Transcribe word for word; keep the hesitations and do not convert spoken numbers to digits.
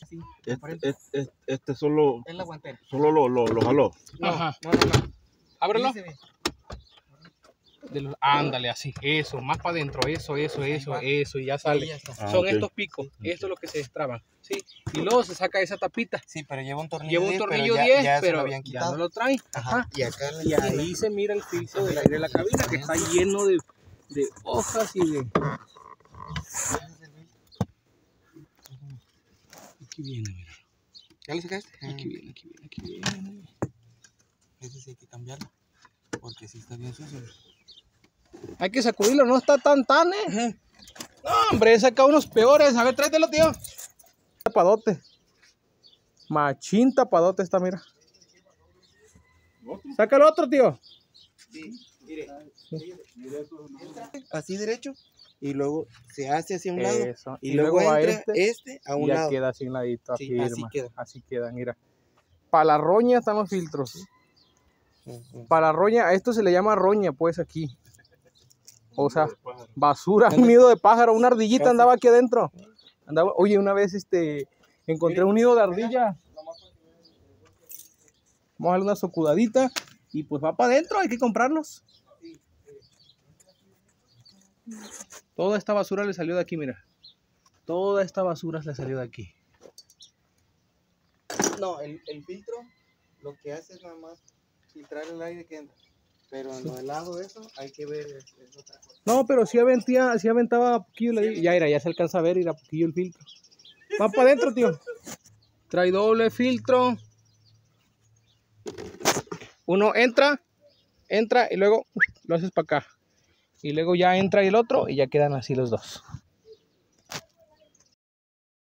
Sí, Este, este, este, este solo, es la guantera. solo lo, lo, lo jaló. No, Ajá. no, no, no. Ábrelo. Fíjese bien. De los- ándale, así, eso, más para adentro, eso, eso, Ahí eso, va. eso, y ya Ahí sale. ya está. Ah, Son ok. estos picos, esto es lo que se destraban, ¿sí? Y luego se saca esa tapita. Sí, pero lleva un tornillo Lleva un diez, tornillo pero ya, diez, ya se pero lo habían ya quitado. no lo trae. Ajá. Ajá. Y acá en la Y esquina. ahí se mira el filtro del aire de la cabina, que está lleno de, de hojas y de... Aquí viene, mira. ¿Ya lo sacaste? Aquí viene, aquí viene, aquí viene. Ese sí hay que cambiarlo. Porque sí está bien sucio. Hay que sacudirlo, no está tan tan, eh. No, hombre, he sacado unos peores. A ver, tráetelo, tío. Tapadote. Machín tapadote está, mira. Saca el otro, tío. Sí, mire. Así derecho. Y luego se hace hacia un lado. Eso. Y, luego, va entra este, este, a un y ya lado. queda así un ladito. Sí, Aquí, así hermano. queda. Así queda, mira. Para la roña están los filtros. Ujú. Para la roña, a esto se le llama roña, pues aquí. O sea, basura, un nido de pájaro, una ardillita Casi. andaba aquí adentro. Andaba, oye, una vez este encontré un nido de ardilla. Vamos a darle una socudadita y pues va para adentro, hay que comprarlos. Toda esta basura le salió de aquí, mira. Toda esta basura le salió de aquí. No, el, el filtro lo que hace es nada más filtrar el aire que entra. Pero en lo del lado de eso hay que ver, es, es otra cosa. No, pero sí aventía, sí aventaba poquillo, la- ya era, ya se alcanza a ver, ir a poquillo el filtro. Va para adentro, tío. Trae doble filtro. Uno entra, entra y luego lo haces para acá. Y luego ya entra el otro y ya quedan así los dos.